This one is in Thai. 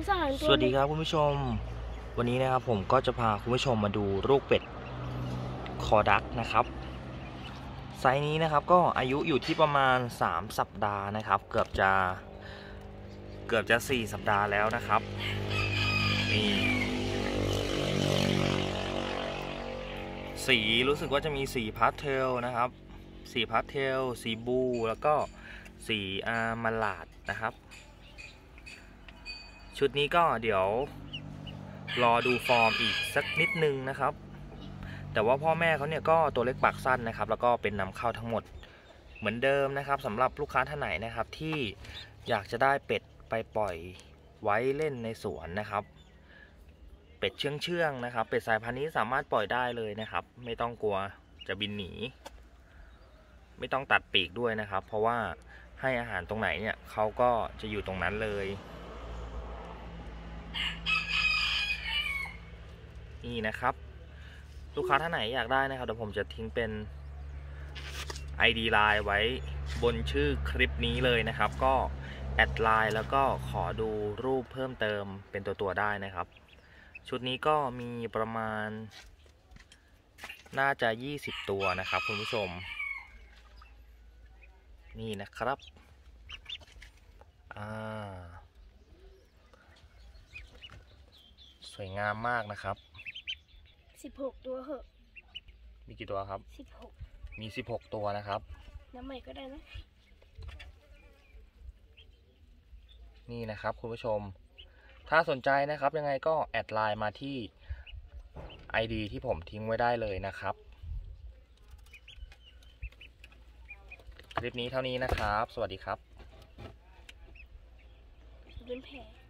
สวัสดีครับคุณผู้ชมวันนี้นะครับผมก็จะพาคุณผู้ชมมาดูลูกเป็ดคอดักนะครับไซส์นี้นะครับก็อายุอยู่ที่ประมาณ3สัปดาห์นะครับเกือบจะ4สัปดาห์แล้วนะครับนี่สีรู้สึกว่าจะมีสีพาสเทลนะครับสีพาสเทลสีบูแล้วก็สีมาลาดนะครับชุดนี้ก็เดี๋ยวรอดูฟอร์มอีกสักนิดนึงนะครับแต่ว่าพ่อแม่เขาเนี่ยก็ตัวเล็กปากสั้นนะครับแล้วก็เป็นนำเข้าทั้งหมดเหมือนเดิมนะครับสำหรับลูกค้าท่านไหนนะครับที่อยากจะได้เป็ดไปปล่อยไว้เล่นในสวนนะครับเป็ดเชื่องๆนะครับเป็ดสายพันธุ์นี้สามารถปล่อยได้เลยนะครับไม่ต้องกลัวจะบินหนีไม่ต้องตัดปีกด้วยนะครับเพราะว่าให้อาหารตรงไหนเนี่ยเขาก็จะอยู่ตรงนั้นเลยนี่นะครับลูกค้าท่านไหนอยากได้นะครับเดี๋ยวผมจะทิ้งเป็น ID ไลน์ไว้บนชื่อคลิปนี้เลยนะครับก็แอดไลน์แล้วก็ขอดูรูปเพิ่มเติมเป็นตัวได้นะครับชุดนี้ก็มีประมาณน่าจะ20ตัวนะครับคุณผู้ชมนี่นะครับสวยงามมากนะครับ 16ตัวเหอะมีกี่ตัวครับ 16 มี16ตัวนะครับน้ำใหม่ก็ได้นะนี่นะครับคุณผู้ชมถ้าสนใจนะครับยังไงก็แอดไลน์มาที่ ID ที่ผมทิ้งไว้ได้เลยนะครับคลิปนี้เท่านี้นะครับสวัสดีครับเป็นแผล